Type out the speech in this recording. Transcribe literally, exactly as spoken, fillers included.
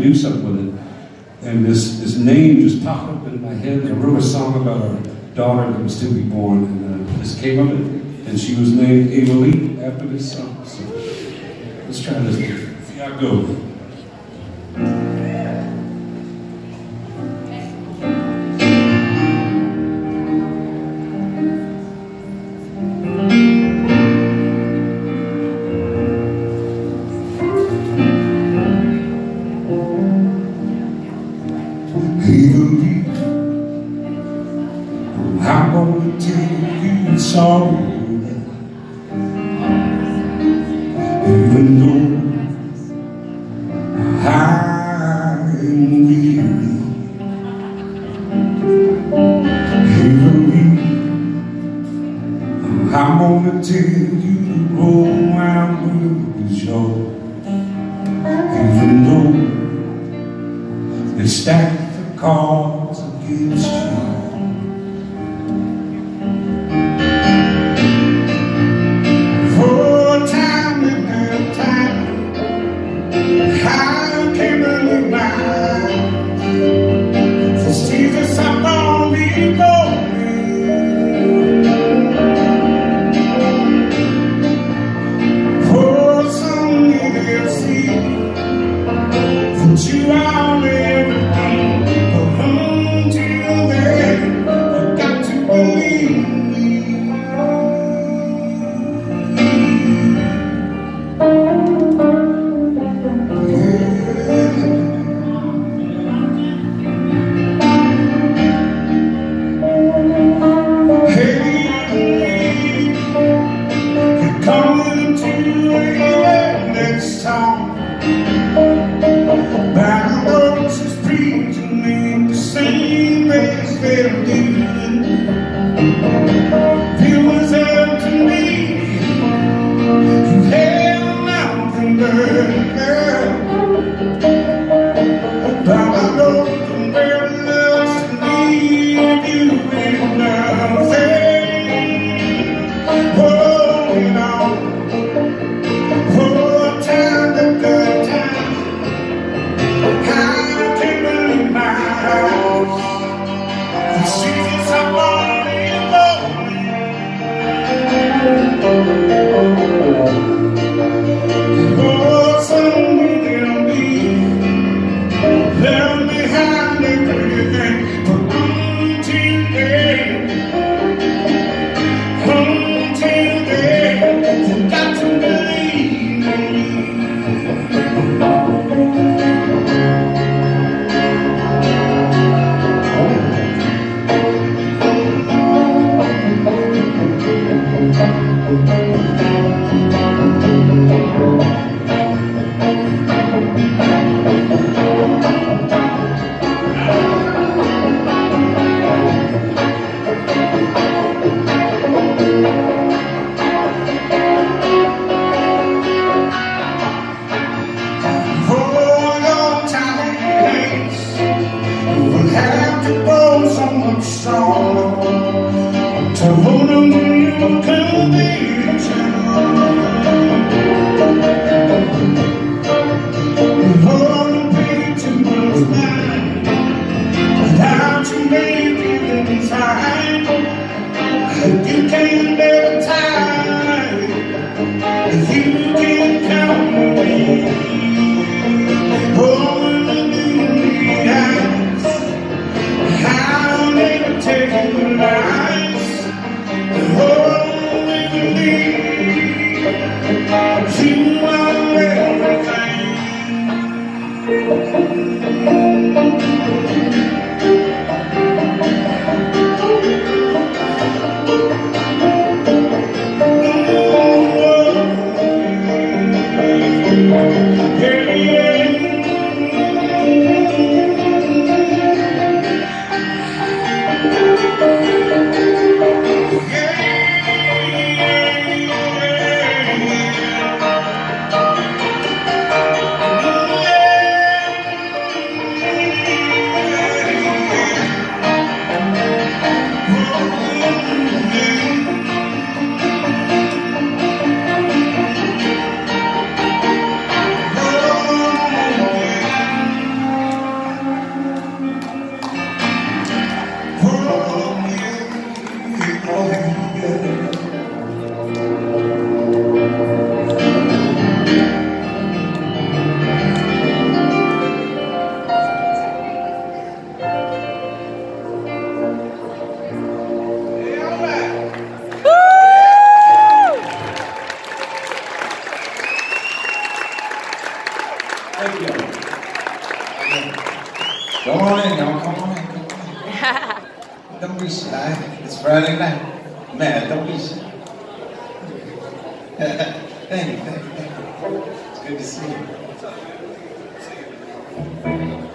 do something with it. And this, this name just popped up in my head. I wrote a song about our daughter that was to be born, and uh, this came of it, and she was named Ava-Lee after this song. So let's try this. See how it goes. Ava-Lee, I'm gonna tell you it's all right. Even though I'm weary, Ava-Lee, I'm gonna tell you the road I'm with is yours. Even though they stack the cards against you, for a time and a time, I can't believe mine. For Jesus, I'm gonna be going. For some little seed, that you are everything. Until then, I've got to believe me. Hey, you're coming to a next time. By the roads is preaching in the same as they're doing. It was up to me. You had nothing but girl. But I know the world loves to leave you with nothing. Oh, you know, for a time, a good time. I can't believe my house. The seasons are lonely and lonely. Oh, someday they'll be left behind everything. But until then, until then, you got to believe in me. To hold on to your conviction, hold on to pay too much mind without you making inside. You can't never time, you can't count on me. Oh, the eyes, I'll never take you lies. Oh, baby, you are everything. Man, don't be shy. Thank you, thank you, thank you. It's good to see you.